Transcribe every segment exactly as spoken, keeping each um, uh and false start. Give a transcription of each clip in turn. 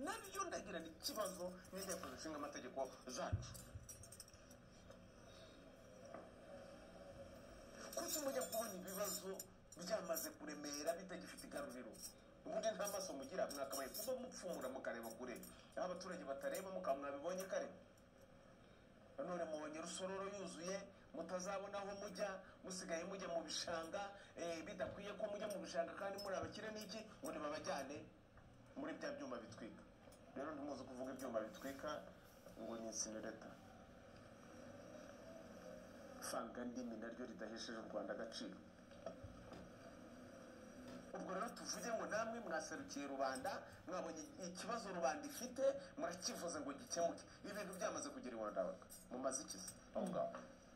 nabyo ndagira ikibazo n'inteko zishinga amategeko zacu kuki mujya kubona ibibazo byamaze kuremera bitagifite igaruriro ubundi nta maso mugira mwakabaye kuba mupfumura mukareba kure aho abaturage batareba mukamwabibonye kare none mubonye rusororo yuzuye mutazabona aho mujya musigaye mujya mu bishanga bidakwiye ko mujya mu bishanga kandi muri abakire n'iki ngo nibabajyane muri bya byuma bitwika rero ntimuzi kuvuga ibyuma bitwika ngo ni insinereta fanga ndimi naryo ridahesheje u Rwanda agaciro ubwo rero tuvuge ngo namwe mwaserukiye rubanda mwabonye ikibazo rubanda ifite murakivuze ngo gikemuke ibintu byamaze kugera i Rwanda mumaze ikizi aho ngaho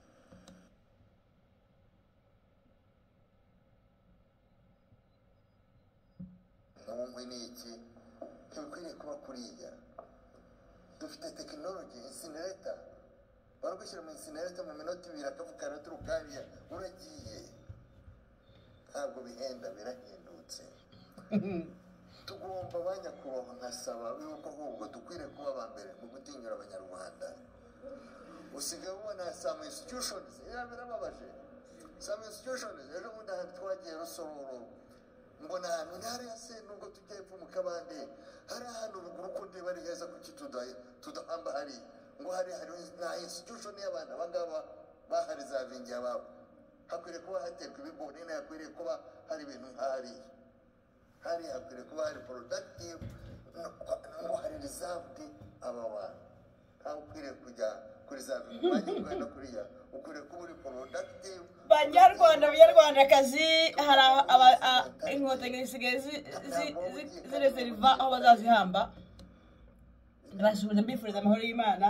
umwe n'iki ntibikwiriye kuba kuriya dufite tekinoloji insinereta baragushyira mu insinereta mu minota ibiri akavukana turukariya uragiye ntabwo bihenda birahendutse tugomba abanyakubahwa nkasaba yuko ahubwo dukwiriye kuba aba mbere mu gutinyura abanyarwanda usigaye ubona some institutions birababaje some institutions ejo bundi ahantu twagiye rusororo mbona ahantu ntihariya se nubwo tujya epfo mu kabande hari ahantu ruguru ko ndeba ari heza kuki tudahamba hari ngo hari hari nta institution y'abana abangaba bahari zavingiye ababo hakwiriye kuba haterwa ibigori hakwiriye kuba hari ibintu nk'ahariya hari hakwiriye kuba hari productive ngo hari reserved aba bantu ntawe ukwiriye kujya kuri za bimwanya ugana kuriya ukwiriye kuba uri productive banyarwanda banyarwandakazi hari inkotanyi zisigaye zirezeriva aho bazazihamba ndabashuje mbifuriza amahoro y'Imana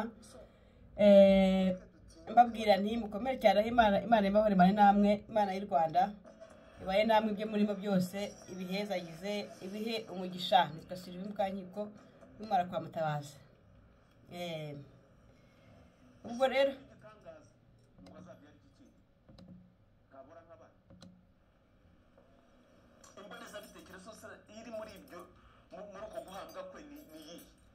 mbabwira nti mukomere cyane aho Imana Imana imahoro imane namwe Imana y'u Rwanda ibaye namwe ibyo murimo byose ibihezagize ibihe umugisha nitwasirira imukanyiko bimara kwa Mutabazi eh ubwo rero imboneza bitekerezo iri muri ibyo muri uko guhambwa kwe ni iyi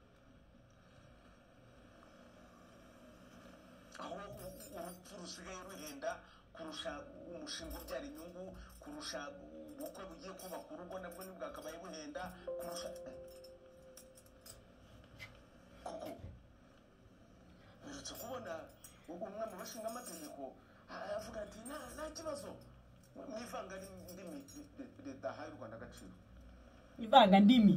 aho urupfu rusigaye ruhenda kurusha umushinga ubyara inyungu kurusha ubukwe bugiye kubaka urugo nabwo ntibwakabaye buhenda kurusha kuko uretse kubona umwe mu bashinga amategeko avuga ati nta kibazo mwivanga ndimi leta haye u Rwanda agaciro ivanga ndimi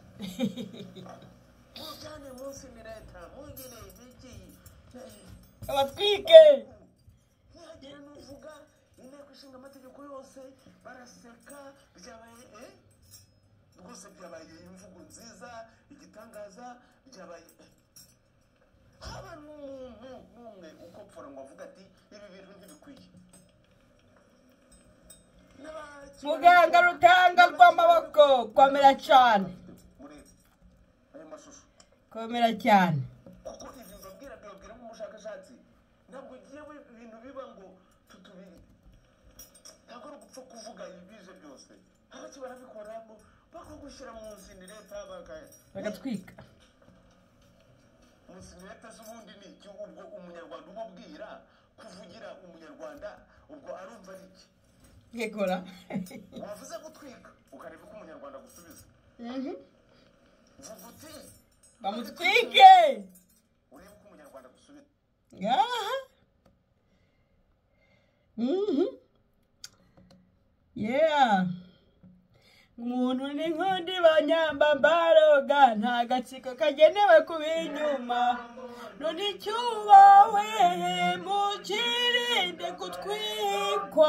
mujyane munsi ni leta mugire ibiki abatwike ntihagire n'uvuga inteko ishinga amategeko yose baraseka byabaye eh rwose byabaye imvugo nziza igitangaza byabaye haba n'umuntu n'umwe uko pfora ngo avuga ati ibi bintu ntibikwiye muganga rutanga rw'amaboko komera cyane komera cyane kuko ibi mbabwira byabwira nk'umushakashatsi ntabwo yewe ibintu biba ngo tutubiri ntabwo ari ugupfa kuvuga ibije byose abaki barabikoramo bakagushyira mu nzini leta bagatwika mu nzini leta z'ubundi ni iki ubwo umunyarwanda umubwira kuvugira umunyarwanda ubwo arumva ari iki yegora wavuze gutwika ukareba ko umunyarwanda gusubiza vuga uti bamutwike urebe ko umunyarwanda gusubiza aha mhm yeah umuntu ni nkundi banyambambaroga nta gatsiko kagenewe kubinyuma none icyubawe mukirinde gutwikwa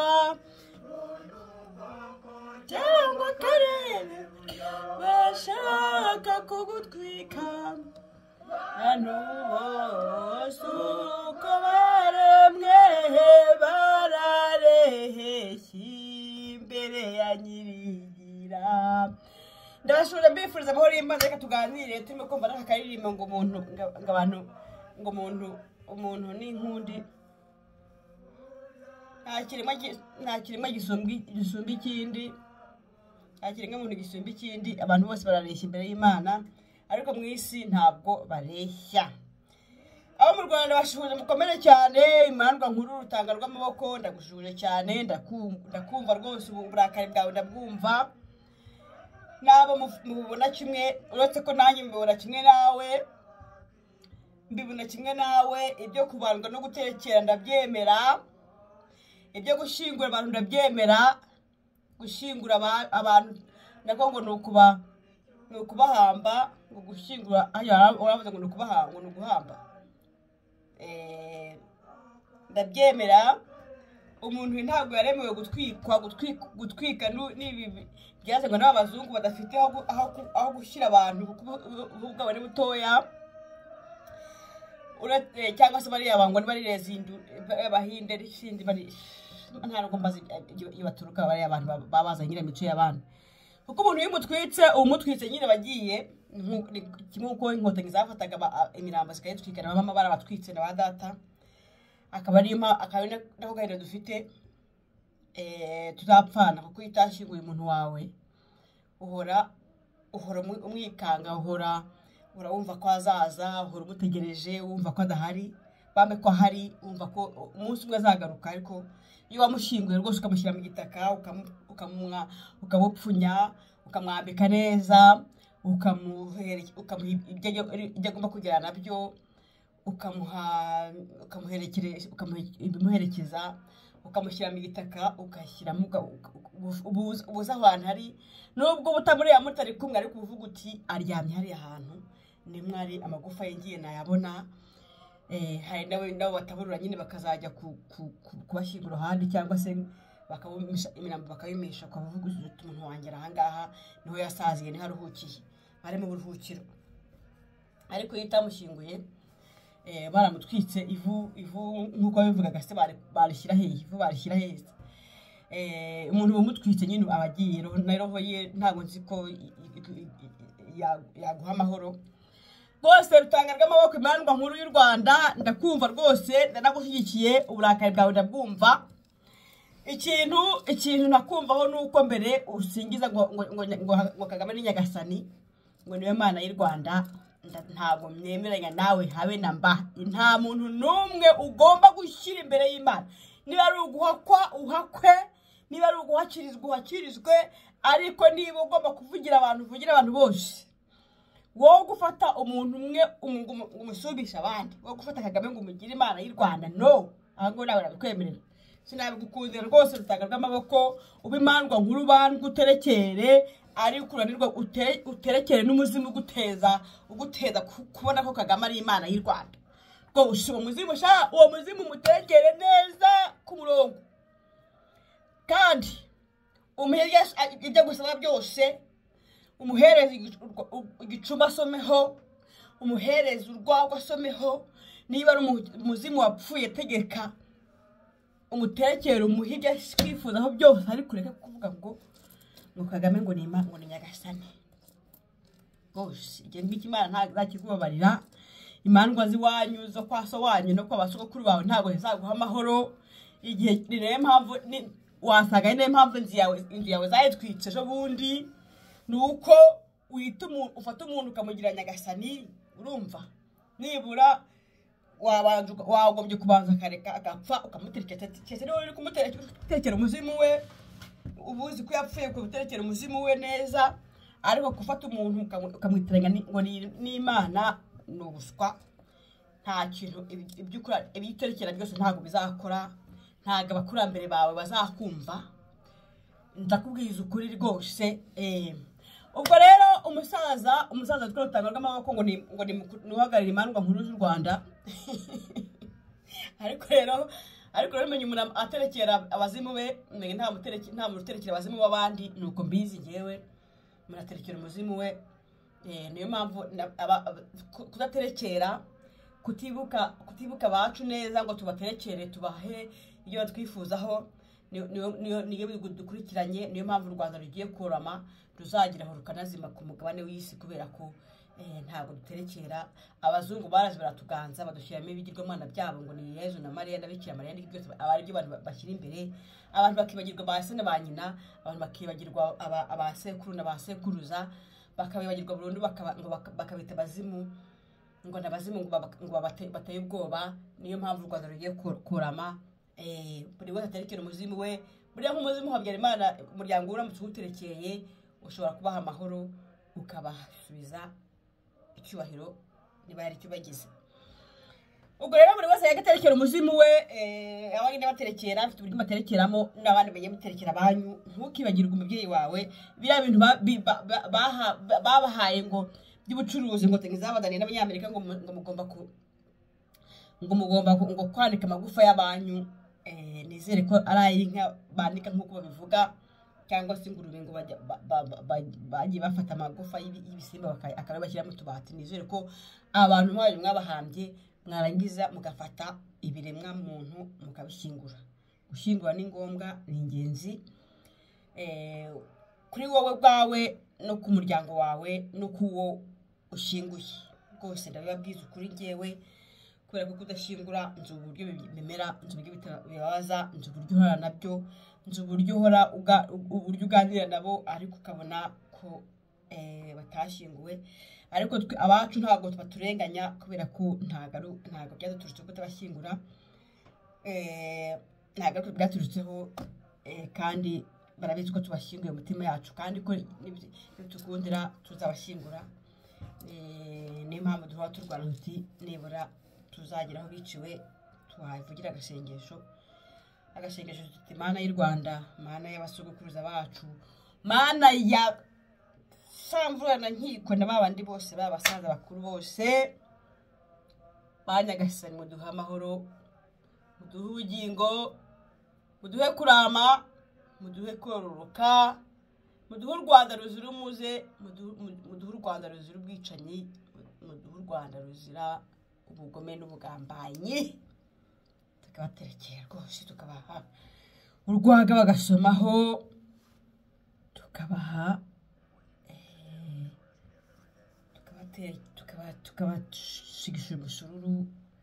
cyangwa karere bashaka kugutwika hano bose uko baremwe barareheshye imbere ya nyirigira ndabashuje mbifuriza amahoro y'Imana reka tuganire turimo kumva n'aka karirimbo ngo umuntu ngo abantu ngo umuntu umuntu ni inkundi nta kiremwa nta kiremwa gisumba ikindi nta kiremwa muntu gisumba ikindi abantu bose barareshya imbere y'Imana ariko mu isi ntabwo bareshya. Abo mu Rwanda bashuhuje mukomere cyane, imandwa nkuru rutanga rw'amaboko, ndagushuje cyane, ndakumva rwose uburakari bwawe ndabwumva. Nabo mubona kimwe, uretse ko nanjye mbibona kimwe nawe, mbibona kimwe nawe, ibyo kubandwa no guterekera ndabyemera, ibyo gushingura abantu ndabyemera, gushingura abantu nako ngo nukuba nukubahamba, ngo gushingura uravuze ngo nukubahamba, ngo nuguhamba. Eh ndabyemera, umuntu ntabwo yaremewe gutwikwa, gutwika n'ibi byaze ngo n'abazungu badafite aho aho gushyira abantu ubwo bari butoya, urate cyangwa se bari abangwa bari rezindu abahinde risindi bari nta nuko mbazi ibaturuka bari abantu babazanye nyine mico y'abantu. Kuko umuntu yimutwitse umutwitse nyine bagiye kimwe uko inkotanyi zafataga imirambo zikayitwikana mama barabatwitse na badata, akaba ari impa akabina naho gahera dufite eh tutapfana kuko itashinguye umuntu wawe uhora uhora umwikanga, uhora urumva ko azaza, uhora umutegereje, wumva ko adahari, bambe ko hari, wumva ko umunsi umwe azagaruka. Ariko iyo wamushinguye rwose ukamushyira mu gitaka ukamumwa ukamupfunya ukamwambika neza ukamuhereza ukamuha ibyo agomba kugera nabyo, ukamuha ukamuherekeza ukamuherekeza ukamushyira mu gitaka ugashyiramo ubuza ahantu hari, nubwo butamuriya mutari kumwe ariko uvuga uti aryamye hari ahantu ni mwari amagufa yengiye nayabona. Eh hari nawe nabo bataburura nyine bakazajya kubashyingura ahandi cyangwa se bakabumisha imirambo bakayimisha kwa bavuga umuntu wangera ahangaha niho yasaziye ni haruhukiye ari mu buruhukiro. Ariko yitamushinguye eh baramutwitse ivu ivu nkuko bivugaga se barishyira hehe, ivu barishyira hehe. Eh umuntu bamutwitse nyine abagiye na roho ye ntago nzi ko yaguha amahoro. Rwose rutanga rw'amaboko imandwa nkuru y'u Rwanda, ndakumva rwose ndanagushyigikiye, uburakari bwawe ndabwumva. Ikintu ikintu nakumvaho nuko mbere usingiza ngo ngo ngo Kagame ni Nyagasani, ngo niwe Mana y'u Rwanda, ntabwo myemeranya nawe habe namba. Nta muntu numwe ugomba gushyira imbere y'Imana, niba ari uguhakwa uhakwe, niba ari uguhakirizwa uhakirizwe, ariko niba ugomba kuvugira abantu uvugira abantu bose. Wo gufata umuntu umwe umusubisha abandi, wo gufata Kagame ngo umugire Imana y'u Rwanda, no, ahubwo nawe nabikwemerera. Sinabigukunze rwose rutanga rw'amaboko, ubimandwa nkuru bandwa uterekere, ari kuranirwa uterekere n'umuzimu uguteza uguteza kubona ko Kagame ari Imana y'u Rwanda. Ngo ushiba umuzimu sha uwo muzimu muterekere neza ku murongo, kandi umuhereza ibyo gusaba byose, umuhereza igicuma asomeho, umuhereza urwagwa asomeho. Niba ari umuzimu wapfuye tegeka umuterekere umuhige kwifuzaho byose, ariko ureke kuvuga ngo ngo Kagame ngo nima ngo ni Nyagasani. Bose igihe ngiki Imana nta zakikubabarira, imandwa ziwanyu zo kwaso wanyu no kwa basogokuru bawe ntago zizaguha amahoro. Igihe rire mpamvu wasaga ine mpamvu nzi yawe inzu yawe zayitwitse ejo bundi, nuko uhita ufata umuntu ukamugira Nyagasani. Urumva nibura wabanza wagombye kubanza kareka agapfa ukamuterekera cyese rero uri kumuterekera umuzimu we, ubuzi ko yapfuye ko guterekera umuzimu we neza. Ariko gufata umuntu ukamwitiranya ngo ni Imana n'ubuswa, nta kintu ibyukura ibiterekera byose ntago bizakora, ntago abakurambere bawe bazakumva. Ndakubwiza ukuri rwose. Eh ubwo rero umusaza umusaza twotanga rw'amaboko ngo ni ngo ni uhagarira imandwa nkuru y'u Rwanda. Ariko rero ariko rero menye umuntu aterekera abazimu be, nta muterekera nta muterekera abazimu babandi, nuko mbizi ngewe muraterekera umuzimu we. Eh niyo mpamvu kudaterekera kutibuka kutibuka bacu neza ngo tubaterekere tubahe iyo twifuzaho, niyo niyo dukurikiranye. Niyo mpamvu u Rwanda rugiye kurama ruzagira aho rukanazima ku mugabane w'isi, kubera ko eh ntabwo duterekera. Abazungu baraje baratuganza badushyiramo ibigirwamana byabo ngo ni Yezu na Mariya na Bikira Mariya, n'ibyo byose abari byo abantu bashyira imbere. Abantu bakibagirwa ba se na ba nyina, abantu bakibagirwa abasekuru na basekuruza, bakabibagirwa burundu bakabita abazimu ngo nabazimu ngo bateye ubwoba. Niyo mpamvu u Rwanda rugiye kurama, buri wese aterekera umuzimu we. Buriya nk'umuzimu Habyarimana umuryango uramutse uwuterekeye ushobora kubaha amahoro ukabasubiza icyubahiro niba yari icyo bagize. Ubwo rero buri wese yagaterekera umuzimu we, abandi baterekera afite uburyo baterekeramo n'abandi bagiye muterekera banyu. Ntukibagirwe umubyeyi wawe, biriya bintu babahaye ngo by'ubucuruzi ngo tengizabadaniye n'abanyamerika ngo mugomba ku ngo mugomba ngo kwanika amagufa y'abanyu. Nizere ko ari ay'inka bandika nk'uko babivuga, cyangwa se ingurube ngo bagiye bafata amagufa y'ibisimba akaba bashyira mu tubati. Nizere ko abantu mwaje mwabahambye mwarangiza mugafata ibiremwa muntu mukabishyingura. Gushyingura ni ngombwa, ni ingenzi kuri wowe bwawe no ku muryango wawe no kuwo ushyinguye. Rwose ndabibabwiza ukuri njyewe, kubera ko kudashyingura nzi uburyo bimera, nzi uburyo bibabaza, nzi uburyo uhora nabyo, nzi uburyo uhora uburyo uganira nabo ariko ukabona ko batashyinguwe. Ariko abacu ntabwo baturenganya kubera ko ntabwo ntabwo byaduturutse ko tabashyingura, ntabwo byaturutseho, kandi barabizi ko tubashyinguye umutima yacu, kandi ko nitukundira tuzabashyingura. Niyo mpamvu duhora turwana tuti nibura tuzagira aho biciwe tuhavugira agasengesho agasengesho tuti Mana y'u Rwanda, Mana y'abasogokuruza bacu, Mana ya Samvura na Nkiko na babandi bose babasaza bakuru bose, banyagasani muduha amahoro, muduhe ubugingo, muduhe kurama, muduhe kororoka, muduhe u Rwanda ruzira umuze, muduhe u Rwanda ruzira ubwicanyi, muduhe u Rwanda ruzira ubugome n'ubugambanyi. Tukabaterekera rwose, tukabaha urwaga bagasomaho, tukabaha tukabasigisha umusururu.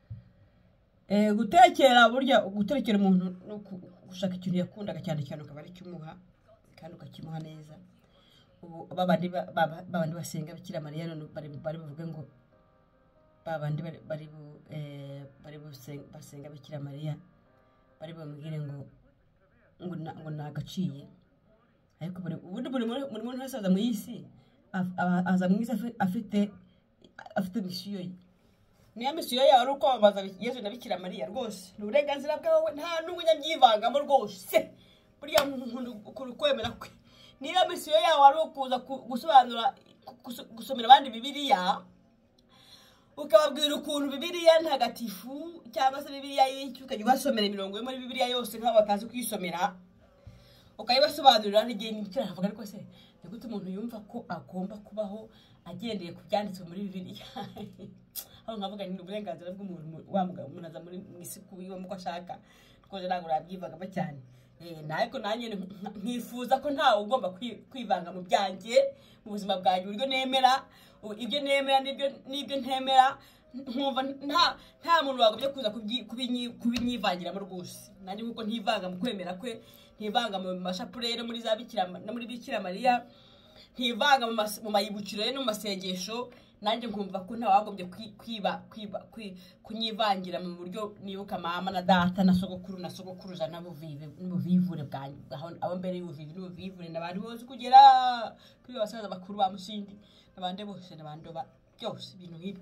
Gutekera burya guterekera umuntu no gushaka ikintu yakundaga cyane cyane ukaba ari cyumuha kandi ukakimuha neza. Ubu babandi babandi basenga Bikira Mariya none bari bari bavuga ngo babandi bari bari bari basenga Bikira Mariya bari bamubwire ngo ngo ngo nagaciye. Ariko buri ubundi buri muri muri hasaza mu yisi aza mwiza afite afite misiyo ye. Niya misiyo yawe ari uko babaza Yesu na Bikira Mariya. Rwose ni uburenganzira bwawe, nta n'ubunyamyivangamo rwose. Buriya umuntu kwemera kwe. Niya misiyo yawe ari ukuza gusobanura gusomera abandi Bibiliya, ukababwira ukuntu Bibiliya ntagatifu cyangwa se Bibiliya y'icyo ukajya basomera imirongo yo muri Bibiliya yose nk'abo batazi kuyisomera, ukayibasobanurira n'igihe n'icyo avuga. Ariko se ni gute umuntu yumva ko agomba kubaho agendeye ku byanditswe muri Bibiliya? Aho nkavuga ni uburenganzira bw'umuntu wamunaza muri misiku yiwe muko ashaka, twoje ntabwo rabyivagamo cyane. Eh nariko nanye nkifuza ko ntawe ugomba kwivanga mu byanjye mu buzima bwanjye, uburyo nemera ibyo nemera nibyo nibyo ntemera. Nkumva nta nta muntu wagobye kuza kubinyivangiramo rwose. Nanjye nkuko ntivanga mu kwemera kwe, ntivanga mu mashapurere muri za Bikira no muri Bikira Mariya, ntivanga mu mayibukiro no mu masengesho. Nanjye nkumva ko nta wagobye kwiba kwiba kunyivangira mu buryo nibuka mama na data na sogokuru na sogokuruza nabo vive n'ubuvivure bwanyu aho mbere y'ubuvivi n'ubuvivure nabandi bose kugera kuri basaza bakuru ba Musindi nabande bose nabandoba byose ibintu nk'ibi.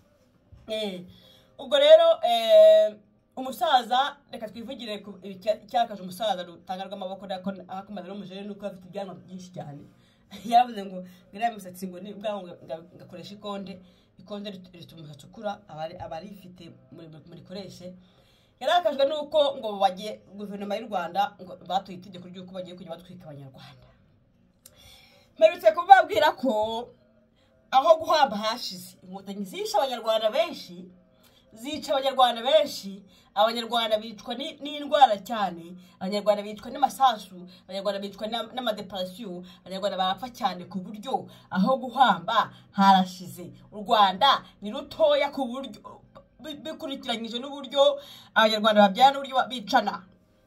Eh ubwo rero eh umusaza reka twivugire cyakaje umusaza rutangarwa amaboko nako akomaze no mujere nuko afite ibyanwa byinshi cyane. Yavuze ngo ngira imisatsi ngo ni bwa ngakoresha ikonde ikonde rituma hatukura abari abarifite muri muri koreshe. Yarakajwe nuko ngo bagiye guverinoma y'u Rwanda ngo batuye itegeko ry'uko bagiye kujya batwika abanyarwanda. Merutse kubabwira ko aho guhamba hashize inkotanyi zisha abanyarwanda benshi, zica abanyarwanda benshi, abanyarwanda bicwa n'indwara cyane, abanyarwanda bicwa n'amasasu, abanyarwanda bicwa n'amadepression, abanyarwanda barapfa cyane ku buryo aho guhamba harashize. U Rwanda ni rutoya ku buryo bikurikiranyije n'uburyo abanyarwanda babyana n'uburyo bicana.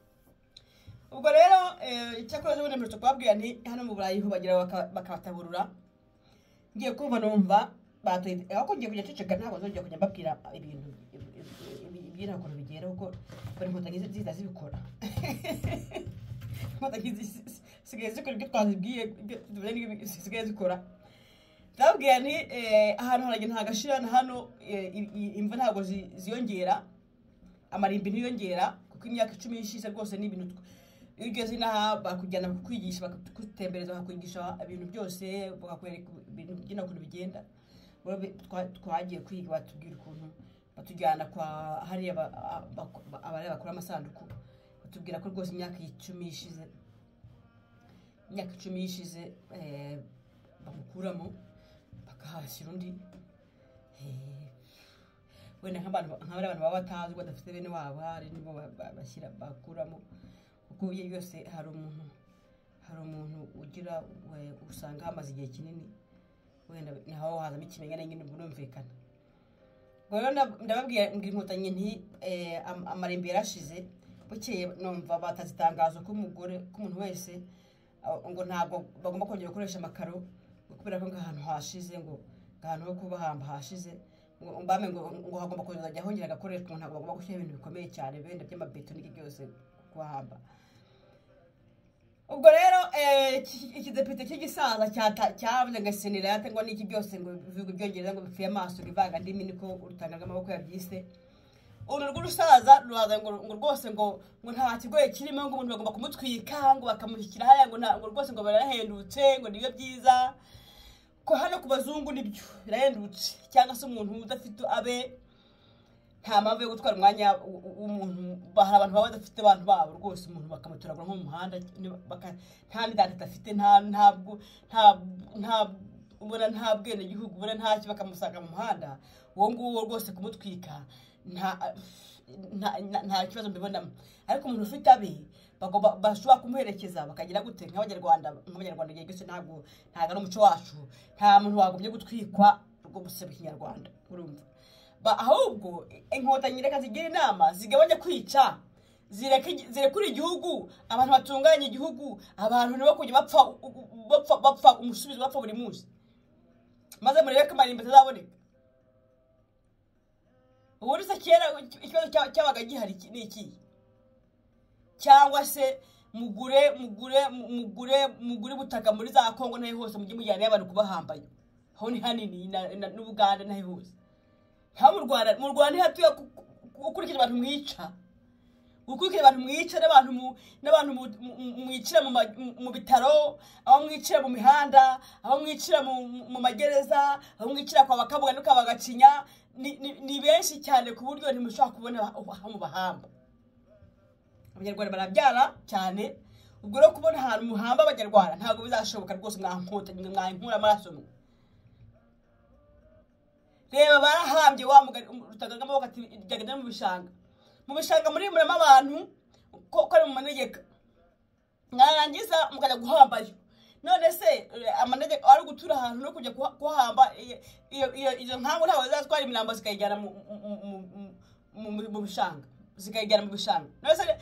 Ubwo rero icyakora cyo nemera kubabwira nti hano mu Burayi ho bagira bakabataburura. ngiye kumva numva batoye ako ngiye kujya ceceka ntabwo nzongera kujya mbabwira ibintu iby'intakoro bigera kuko bari Inkotanyi zihita zibikora Inkotanyi zisigaye zikora ibyo twazibwiye zisigaye zikora ndababwira nti ahantu haragenda hagashira na hano imva ntabwo ziyongera amarimbi ntiyongera kuko imyaka icumi ishize rwose ni ibintu iyo ugeze inaha bakujyana kwigisha bakagutembereza bakakwigisha ibintu byose bakakwereka ibintu by'intakoro bigenda twagiye kwiga batubwira ukuntu batujyana kwa hariya abari bakora amasanduku batubwira ko rwose imyaka icumi ishize imyaka icumi ishize bamukuramo bakahashyira undi wenda nk'abantu nk'abari abantu baba batazi badafite bene wabo hari nibo bashyira bakuramo kuko iyo yose hari umuntu hari umuntu ugira usanga hamaze igihe kinini wenda naho hazamo ikimenyane nyine burumvikana rero ndababwira ngo Inkotanyi nti amarembo yarashize bukeye numva batazitangazo ko umugore ko umuntu wese ngo ntabwo bagomba kongera gukoresha amakaro kubera ko ngahantu hashize ngo ngahantu ho kubahamba hashize ngo mbame ngo ngo hagomba kongera hongera gakoresha umuntu ntabwo bagomba gushyira ibintu bikomeye cyane benda by'amabeto n'iki byose kubahamba ubwo rero ikidepite cy'igisaza cyavuze ngo senera yatengwa n'iki byose ngo bivuga ibyongereza ngo bipfuye amaso bivanga ndimi niko urutangaga amaboko yabyise uru rw'urusaza ruraza ngo rwose ngo ngo nta kigoye kirimo ngo umuntu bagomba kumutwika ngo bakamushyikira haya ngo ngo rwose ngo barahendutse ngo niyo byiza ko hano ku bazungu nibyo birahendutse cyangwa se umuntu udafite abe nta mpamvu yo gutwara umwanya w'umuntu bahari abantu baba badafite abantu babo rwose umuntu bakamuturagura nko mu muhanda nta n'idantite afite nta ntabwo nta ubona nta bwene gihugu ubona ntacyo bakamusanga mu muhanda uwo nguwo rwose kumutwika nta nta kibazo mbibonamo ariko umuntu ufite abe bagomba bashobora kumuherekeza bakagira gute nk'abanyarwanda nk'abanyarwanda igihe cyose ntabwo ntabwo ari umuco wacu nta muntu wagomye gutwikwa rwo guseba ikinyarwanda urumva ahubwo Inkotanyi reka zigira inama zigabanya kwica zirekura igihugu abantu batunganya igihugu abantu nibo kujya bapfa bapfa bapfa umusubizo bapfa buri munsi maze murebe ko amarimbo atazaboneka ubundi se kera ikibazo cyabaga gihari ni iki cyangwa se mugure mugure mugure mugure butaka muri za Kongo naho hose mujye mujyana y'abantu kubahambaye aho ni hanini n'Ubuganda naho hose nta mu Rwanda mu Rwanda hatuye ukurikije abantu mwica ukurikije abantu mwica n'abantu n'abantu mwicira mu bitaro aho mwicira mu mihanda aho mwicira mu magereza aho mwicira kwa bakabuga no kabagacinya ni benshi cyane ku buryo ntimushobora kubona aho mu bahamba abanyarwanda barabyara cyane ubwo rero kubona ahantu muhamba abanyarwanda ntabwo bizashoboka rwose mwankota mwankura amaraso reba barahambye wa rutagaga amaboko ati ryagenda mu bishanga mu bishanga muri murema abantu ko ari mu manegeka mwarangiza mukajya guhambayo none se amanegeka ari gutura ahantu no kujya kuhamba iyo iyo nkangu ntawe zatwara imirambo zikayijyana mu bishanga zikayijyana mu bishanga none se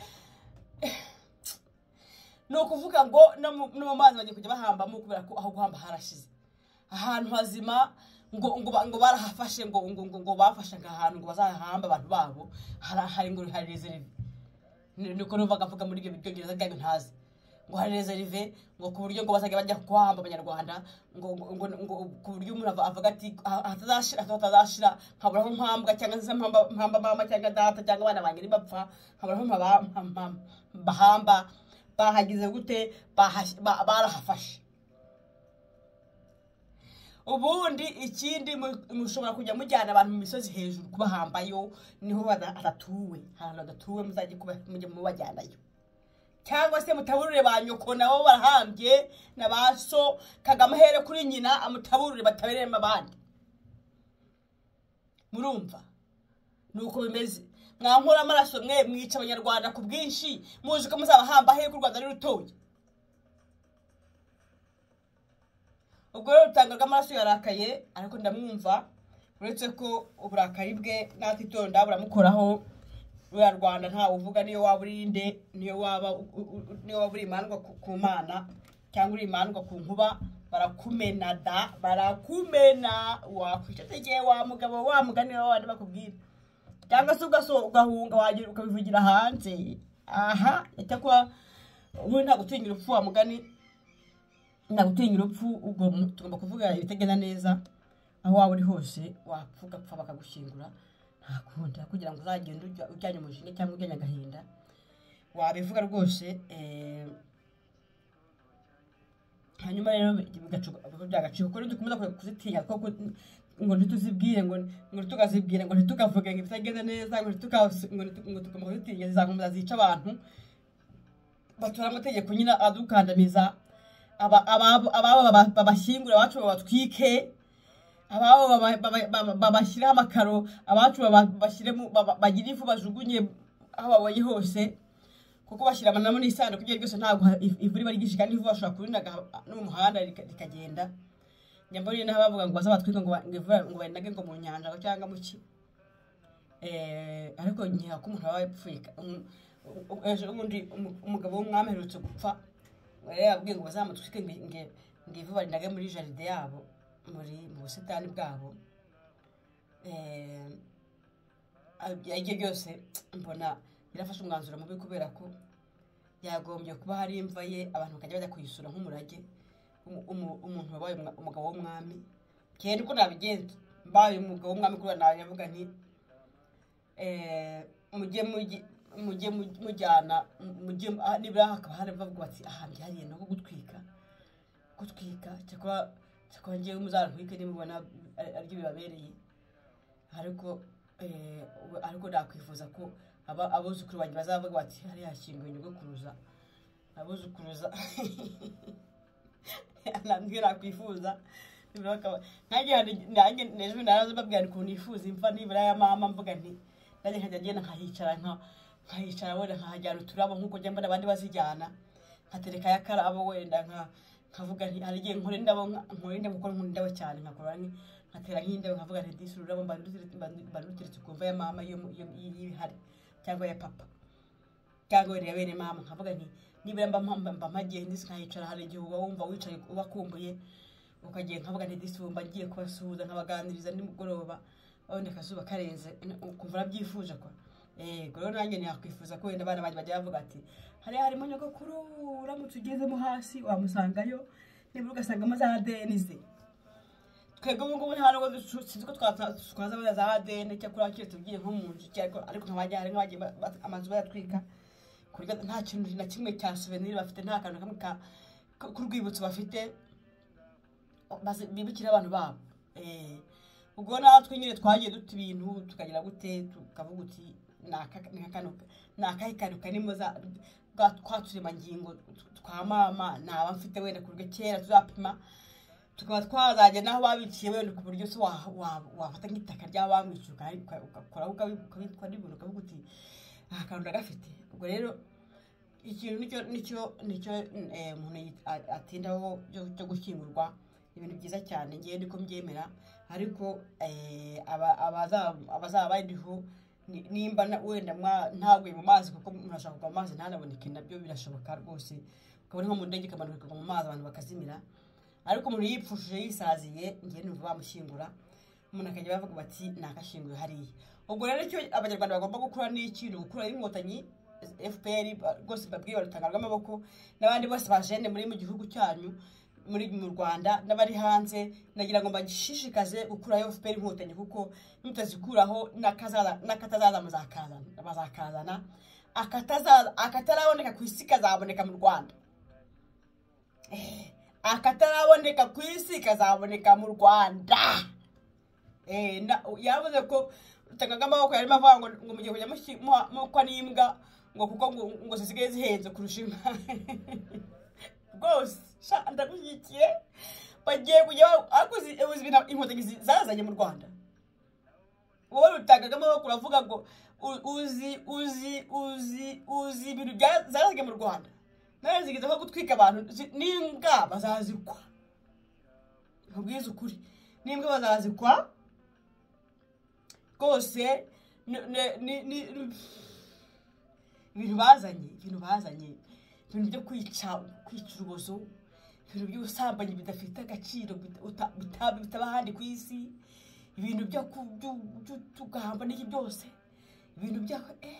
no kuvuga ngo no mu mazi bagiye kujya bahambamo kubera ko aho guhamba harashize ahantu hazima ngo ngo ngo barahafashe ngo ngo ngo bafashe ahantu ngo bazahamba abantu babo hari ngo hari reserve niko numvaga mvuga muri ibyo byongereza byanyu ntazi ngo hari reserve ngo ku buryo ngo bazajya bajya kuhamba abanyarwanda ngo ngo ngo ku buryo umuntu avuga ati atazashira atazashira nkabura nko mpambwa cyangwa se mpamba mpamba mama cyangwa data cyangwa abana banjye bapfa nkabura nko bahamba bahagize gute barahafashe ubundi ikindi mushobora kujya mujyana abantu mu misozi hejuru kubahambayo niho badatuwe ahantu badatuwe muzajye mujye mubajyanayo cyangwa se mutaburure ba nyoko nabo barahambye nabaso Kagame here kuri nyina amutaburure bataberema abandi murumva nuko bimeze mwankura amaraso mwe mwica abanyarwanda ku bwinshi muzi ko muzabahamba he ku Rwanda ari rutoye ubwo rero utangaga amaraso yarakaye ariko ndamwumva uretse ko uburakari bwe natitonda buramukoraho rwa Rwanda nta uvuga niyo waba urinde niyo waba niyo waba uri imandwa ku Mana cyangwa uri imandwa ku nkuba barakumena da barakumena wakwica tegeye wa mugabo wa mugani wa wandi bakubwira cyangwa se ugaso ugahunga wagira ukabivugira hanze aha itakwa ubu nta gutinyira upfu wa mugani nta gutinyira upfu ubwo tugomba kuvuga ibitegena neza aho waba uri hose wapfuga pfa bakagushingura nta kundi kugira ngo uzagende ujyanye umujinya cyangwa ujyanye agahinda wabivuga rwose eh hanyuma rero byagaciro ko dukomeza kuzitinya ko ngo ntituzibwire ngo ngo tukazibwire ngo ntitukavuge ngo ibitagenda neza ngo ngo tugomba kuzitinya zizakomeza zica abantu batora amategeko nyina adukandamiza aba aba babashyingura abacu babatwike ababo babashyiraho amakaro abacu babashyiremo bagira ifu bajugunye aho babonye hose kuko bashyira amanamo n'isano kugira byose ntabwo ivuri bari gishika n'ivu bashobora kurinaga no mu muhanda rikagenda nyambone naho bavuga ngo bazabatwika ngo ngo banage ngo mu nyanja cyangwa mu ki eh ariko nyiha ko umuntu wabaye pfika ejo ubundi umugabo w'umwami herutse gupfa yabwiye ngo bazamutwike nge ngivu barinage muri jaride yabo muri mu busitani bwabo eh agiye byose mbona birafasha umwanzuro mubi kubera ko yagombye kuba hari imva ye abantu bakajya bajya kuyisura nk'umurage umuntu wabaye umugabo w'umwami cyane ko nabigenza mbaye umugabo w'umwami kuri navuga nti eh mujye mujye mujyana mujye nibura hakaba hari bavuga bati aha byariye no gutwika gutwika cyakwa cyakwa ngiye muzarantwike nimubona aryo bibabereye ariko eh ariko nakwifuza ko aba abuzukuru banjye bazavuga bati hari hashyinguye nyugukuruza abuzukuruza nambwira kwifuza nanjye nanjye nejo narazo babwira ko nifuza imva nibura ya mama mvuga nti nanjye nkajya ngenda nkahicara nka nkahicara wenda nkahajyana uturabo nkuko njya mbona abandi bazijyana nkatereka yakarabo wenda nka nkavuga nti hari gihe nkore ndabo nkore ndabo ko nkunda cyane nkakora nkatera nk'indabo nkavuga nti disururabo mbandutiretse kumva ya mama yo y'ibihari cyangwa ya papa cyangwa ya bene mama nkavuga nti nibura mba mba magiye ndisi nkahicara hari igihe uba wumva wicaye ubakumbuye ukagiye nkavuga nti disumba ngiye kubasuhuza nkabaganiriza nimugoroba abone kazuba karenze kumva byifuje kwa eh goro nanjye nakwifuza ko wenda abana bajya bavuga ati hari harimo nyogokuru uramutse ugezemo hasi wamusangayo nibura ugasangamo za A D N ze twego ngo ubu hano ngo sinzi ko twaza za A D N cyakora cyo tugiye nko mu nzu cyariko ariko nkabajya hari nk'abagiye amazu bayatwika kurya nta kintu na kimwe cya souvenir bafite nta kantu kamwe ka kurwibutso bafite bibikira abantu babo eh ubwo natwe nyine twagiye duta ibintu tukagira gute tukavuga uti naka nakano nakayikano kanimo za twaturema ngingo twa mama naba mfite wenda kurwe kera tuzapima tukaba twazaje naho babiciye wenda ku buryo so wafata nk'itaka ry'abamwicuka ukakora ukabikwa n'ibintu ukavuga uti akanda gafite ubwo rero ikintu nicyo nicyo nicyo umuntu atindaho cyo gushyingurwa ibintu byiza cyane ngiye ndiko mbyemera ariko eh abaza abazaba bariho nimba wenda ntagwe mu mazi kuko murashaka kuva mu mazi ntanaboneke nabyo birashoboka rwose ukabona nko mu ndege kamanuka mu mazi abantu bakazimira ariko umuntu yipfushije yisaziye ngiye numva bamushyingura umuntu akajya bavuga bati nakashinguye hariya ubwo rero cyo abanyarwanda bagomba gukora n'ikintu gukura inkotanyi F P R rwose babwiye barutangarwa amaboko n'abandi bose bajene muri mu gihugu cyanyu muri mu Rwanda n'abari hanze nagira ngo mbashishikaze gukura F P R inkotanyi kuko mutazikuraho nakazaza nakatazaza muzakazana bazakazana akatazaza akataraboneka ku isi kazaboneka mu Rwanda eh akataraboneka ku isi kazaboneka mu Rwanda eh yavuze ko utangaga amaboko yarimo avuga ngo ngo mugiye kujya mu kwa n'imbwa ngo kuko ngo zisigaye zihenze kurusha inka rwose ndagushyigikiye bagiye kujya akuzi ibintu inkotanyi zazanye mu Rwanda wowe utangaga amaboko uravuga ngo uzi uzi uzi uzi ibintu byazanye mu Rwanda nawe zigize ko gutwika abantu n'imbwa bazazikwa nkubwiza ukuri n'imbwa bazazikwa rwose ibintu bazanye ibintu bazanye ibintu byo kwica kwica urubozo ibintu by'ubusambanyi bidafite agaciro bitaba ahandi ku isi, ibintu byo tugamba n'iki byose, ibintu bya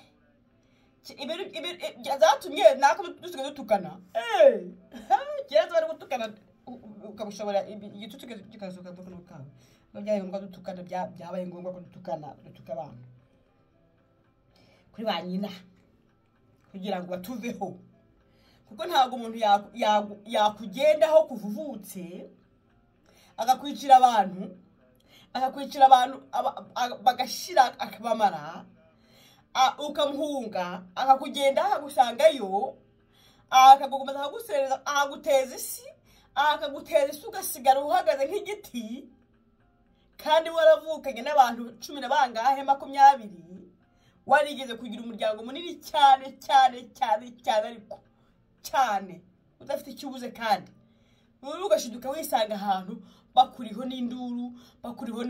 zatumye nako dusigaye dutukana. Kera bari gutukana ukabushobora igitutu kikazuka mu kanwa kawe, byabaye ngombwa dutukana, byabaye ngombwa ko dutukana, dutuka abantu kuri ba nyina kugira ngo batuveho, kuko ntabwo umuntu yakugendaho kuvuvutse agakwicira abantu agakwicira abantu bagashira akabamara, ukamuhunga akakugenda akagusangayo, akagomba akagusereza akaguteza isi akaguteza isi ugasigara uhagaze nk'igiti, kandi waravukanye n'abantu cumi na bangahe makumyabiri, warigeze kugira umuryango munini cyane cyane cyane cyane ariko cyane udafite ikibuze, kandi ugashiduka wisanga ahantu bakuriho n'induru, bakuriho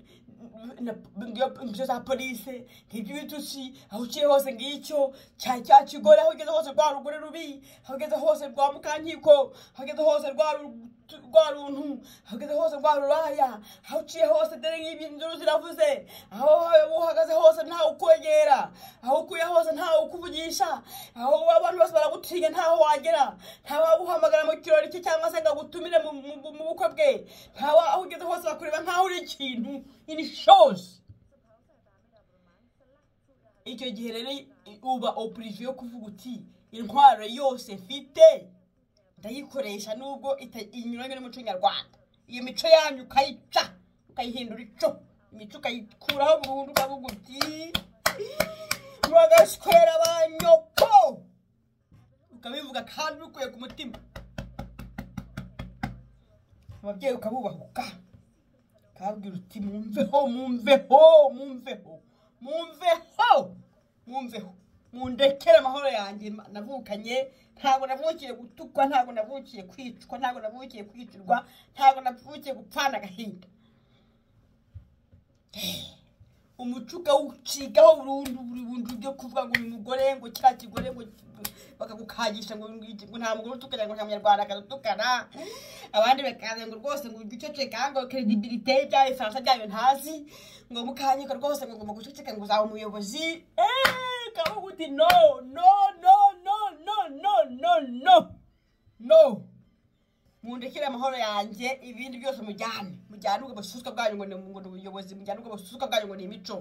n'ibyo za polisi nk'iby'ibitusi, aho uciye hose ngicyo cya cya kigore, aho ugeze hose rwa rugore rubi, aho ugeze hose rwa mukankiko, aho ugeze hose rwa rwa runtu, aho ugeze hose rwa ruraya, aho uciye hose dore nk'ibi induru ziravuze, aho uhagaze hose ntawe ukwegera, aho ukuye hose ntawe ukuvugisha, aho abantu bose baragutinya ntaho wagera, ntawe waguhamagara mu kirori cye cyangwa se ngo agutumire mu bukwe bwe, ntawe aho ugeze hose bakureba nkaho uri ikintu in shows. Icyo gihe rero uba oblige yo kuvuga uti intwaro yose mfite ndayikoresha nubwo inyuranye n'umuco nyarwanda, iyo mico yanyu ukayica ukayihindura ico, imico ukayikuraho burundu, ukavuga uti muragashwera abanyoko, ukabivuga kandi ukuye ku mutima, ababyeyi ukabubahuka, ukabwira uti mumveho mumveho mumveho mumveho mumveho mundekere amahoro yanjye navukanye, ntago navukiye gutukwa, ntago navukiye kwicwa, ntago navukiye kwicirwa, ntago navukiye gupfana agahinda. Umucuka ucigaho burundu burundu byo kuvuga ngo uyu mugore ngo cya kigore ngo bakagukagisha ngo nta mugore utukana ngo nta munyarwanda akadutukana, abandi bakaza ngo rwose ngo guceceka ngo credibility bya ifaransa byayo ntazi, ngo mukanyika rwose ngo ngomba guceceka ngo uzaba umuyobozi. Eh kabuguti no no no no no no no no no mundekere amahoro yanjye, ibindi byose mujyane mujyane ubwo bususuka bwanyu ngo ngo ubuyobozi, mujyane ubwo bususuka bwanyu ngo ni imico.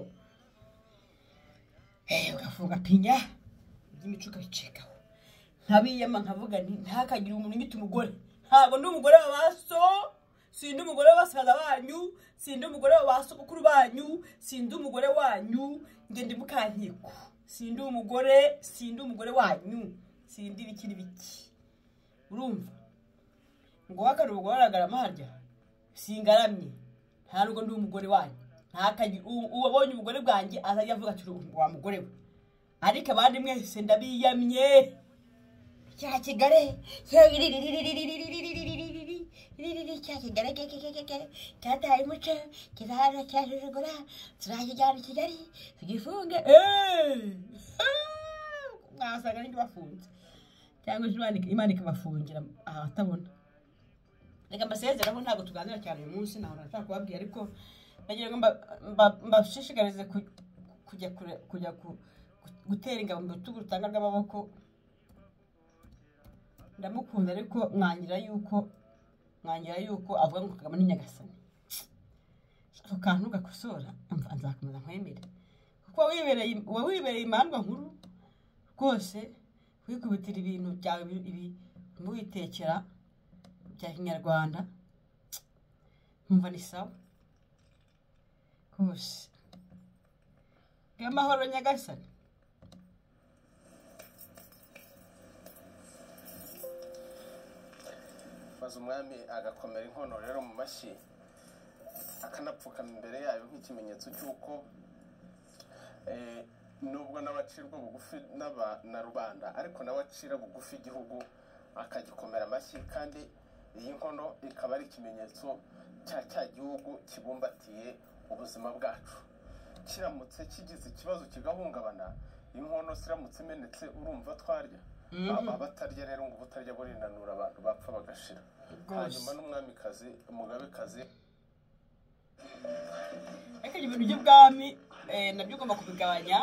Eh ugafunga pinya imico ukayicekaho, nkabiyama nkavuga nti ntakagira umuntu imita umugore, ntabwo ndi umugore w'abaso, sindi umugore w'abasaza banyu, sindi umugore w'abasokuru banyu, sindi umugore wanyu, nge ndi mukankiko, sindi umugore, sindi umugore wanyu, sindi bikiri biki. Urumva ngo wakari ubwo waragarama harya singaramye, nta rugo ndi umugore wanyu, ntakagira uwabonye umugore bwanjye azajya avuga ati wa mugore we, ariko abandi mwese ndabiyamye cya kigare cya kigare cyataye umuco kirara cyajujugura turajyana Kigali tugifunge. Mwasanga n'indi bafunze cyangwa Imana ikabafungira ahatabona. Reka mbasezeraho, ntabwo tuganira cyane uyu munsi, naho nashaka kubabwira, ariko nagira ngo mbashishikarize kujya kujya gutera ingabo mu bitugu rutanga rw'amaboko. Ndamukunda ariko mwangira yuko mwangira yuko avuga ngo Kagame ni nyagasani. Ako kantu gakosora umva nzakomeza nkwemere, kuko wibereye wibereye imandwa nkuru rwose, wikubitira ibintu byawe ibi mubitekera bya Kinyarwanda, nkumva ni sawa kose. Amahoro nyagasani. maze umwami agakomera inkono rero mu mashyi, akanapfukama imbere yayo nk'ikimenyetso cy'uko nubwo n'abacirwa bugufi na rubanda, ariko nawe acira bugufi igihugu akagikomera amashyi, kandi iyi nkono ikaba ari ikimenyetso cya cya gihugu kibumbatiye ubuzima bwacu. Kiramutse kigize ikibazo kigahungabana, inkono siramutse imenetse urumva twarya. Abatarya rero ngo ubutarya burinanura abantu bapfa bagashira. hanyuma n'umwamikazi umugabekazi ariko ibintu by'ubwami nabyo ugomba kubigabanya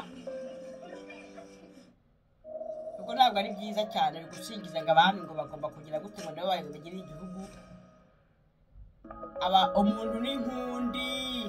kuko ntabwo ari byiza cyane gusingiza ngo abami ngo bagomba kugira gute ngo nabo bayoboye bagire igihugu. Aba umuntu n'inkundi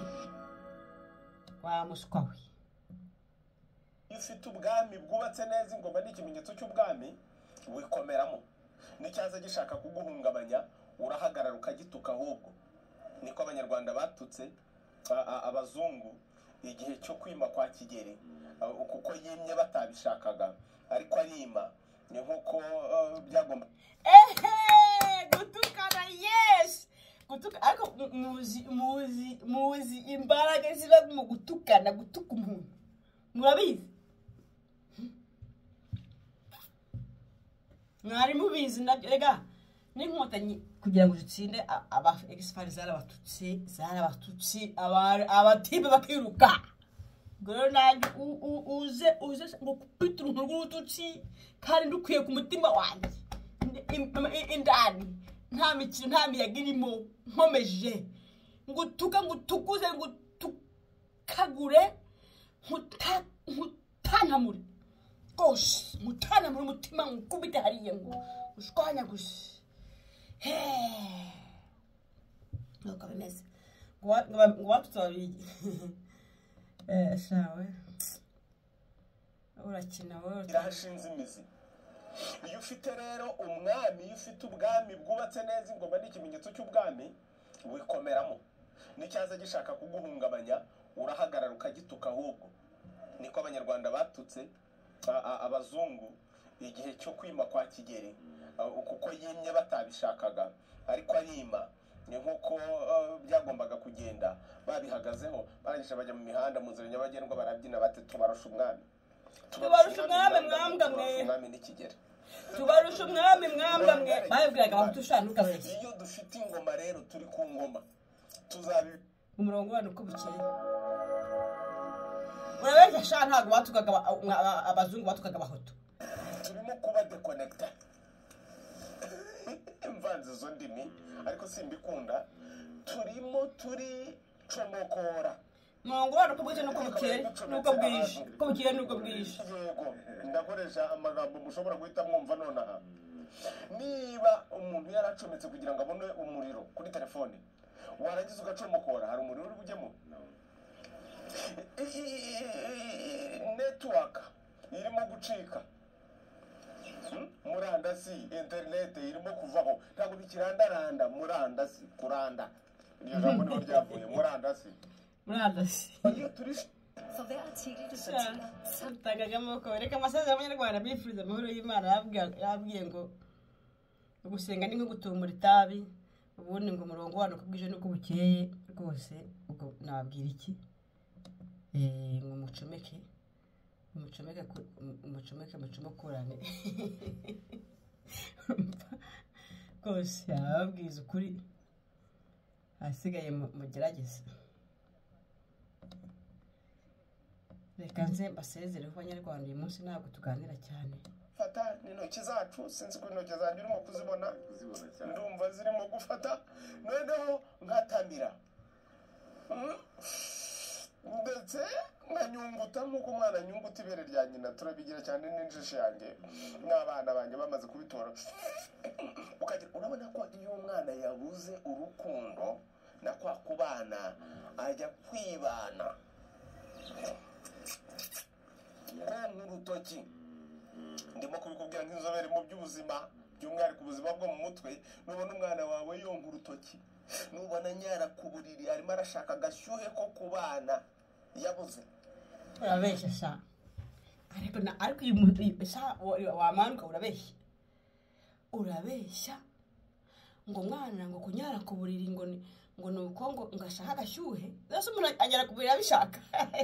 wa muswa we. Iyo ufite ubwami bwubatse neza, ingoma ni ikimenyetso cy'ubwami, wikomeramo. N'icyaza gishaka kuguhungabanya urahagarara ukagituka, ahubwo niko abanyarwanda batutse abazungu igihe cyo kwima kwa Kigeli, kuko yimye batabishakaga ariko arima, ni nkuko byagomba. Ehe, gutukana, yes, gutuka. Ariko muzi muzi muzi imbaraga ziba mu gutukana, gutuka umuntu, murabizi? Mwari mubizi nabyo? Rega n'inkotanyi kugira ngo zitsinde aba expert zarabatutse zarabatutse abatibe bakiruka. Goro nanjye uze uze ngo kupita uruntu rw'urututsi kandi ndukwiye ku mutima wanjye indani, nta mikino nta miyaga irimo, nkomeje ngutuka ngutukuze ngutukagure nkutanamure rwose, nkutanamure umutima nkukubite hariya ngo ushwanya gusa. Heee nuko bimeze ngo watutse babiri. Eh, shawe urakina wowe irahashinze imizi. Iyo ufite rero umwami, iyo ufite ubwami bwubatse neza, ingoma ni ikimenyetso cy'ubwami, wikomeramo. N'icyaza gishaka kuguhungabanya urahagarara ukagituka, ahubwo niko abanyarwanda batutse abazungu igihe cyo kwima kwa Kigeli, kuko yimye batabishakaga ariko arima, ni nkuko byagombaga kugenda. Babihagazeho barangije bajya mu mihanda mu nzira nyabagendwa barabyina bati tubarusha umwami, tubarusha umwami mwambwa mwe, umwami ni Kigeli, tubarusha umwami mwambwa mwe. Babibwiraga abahutu shanu ukabeshya. Iyo dufite ingoma rero, turi ku ngoma, tuzabi umurongo wano uko bukeye. Urabeshya sha, ntabwo batukaga abazungu, batukaga abahutu. Turimo kuba deconnecta imvanze zo ndimi, ariko simbikunda. Turimo turi comokora. Umurongo wano uko bukeye nuko bukeye nuko bwije, uko bukeye nuko bwije. Yego, ndakoresha amagambo mushobora guhita mwumva nonaha. Niba umuntu yaracometse kugira ngo abone umuriro kuri telefone, warangiza ugacomokora, hari umuriro uri bujyemo? Network irimo gucika, murandasi internet irimo kuvaho, ntabwo bikirandaranda. Murandasi, kuranda, iryo jambo niho ryavuye, murandasi murandasi. Iyo turi tangaga amaboko, reka amasaza y'abanyarwanda bifuriza amahoro y'Imana. Yabwiye ngo gusenga ni nko gutumura itabi, ubundi ngo umurongo wano kubwije nuko bukeye rwose. Ubwo nababwira iki? Eh, ngo mucomeke mucomeke mucomeke mucomokorane rwose. Yababwiza ukuri, hasigaye mugerageza. Reka nze mbasezere ku banyarwanda uyu munsi, ntabwo tuganira cyane. Fata n'intoki zacu, sinzi ko intoki zanjye urimo kuzibona, ndumva zirimo gufata, noneho nkatamira ndetse nkanyunguta nk'uko umwana anyunguta ibere rya nyina. Turabigira cyane n'injishi yanjye n'abana banjye bamaze kubitora. Urabona ko iyo umwana yabuze urukundo na kwa kubana ajya kwibana nk'urutoki. Ndimo kubikubwira nk'inzobere mu by'ubuzima, by'umwihariko ubuzima bwo mu mutwe. Nubona umwana wawe yonka urutoki, nubona nyara ku buriri arimo arashaka agashyuhe ko kubana, yabuze. Urabeshya sha, ariko na ariko uyu muntu sha wamanuka, urabeshya urabeshya ngo mwana ngo kunyara ku buriri ngo ngo nuko ngo ngashaka agashyuhe. Zose umuntu anyara ku buriri abishaka.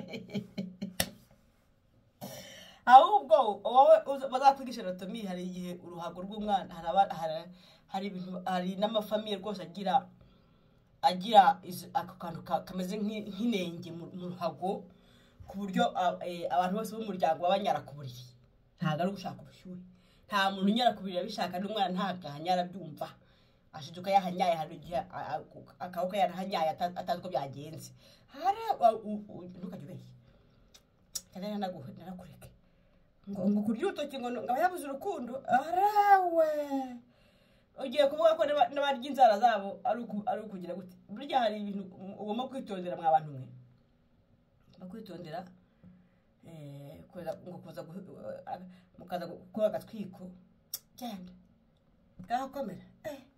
Ahubwo wowe bazakwigisha anatomy, hari igihe uruhago rw'umwana hari hari ibintu, hari n'amafamiye rwose agira agira ako kantu kameze nk'inenge mu ruhago, ku buryo abantu bose b'umuryango babanyara ku buriri. Ntabwo ari ugushaka ubushyuhe, nta muntu unyara ku buriri abishaka, n'umwana ntabwo anyara byumva. ashiduka yahanyaye hari igihe akaboko yarahanyaye atazi ko byagenze hara ntukajye ubeshye kandi narakureke ngo ngo kurya urutoki ngo ngaba yabuze urukundo arawe ugiye kuvuga ko n'abarya inzara zabo ari ukugira gute burya hari ibintu ugomba kwitondera mwa bantu mwe bakwitondera ngo kuza mukaza gukora agatwiko genda gakomera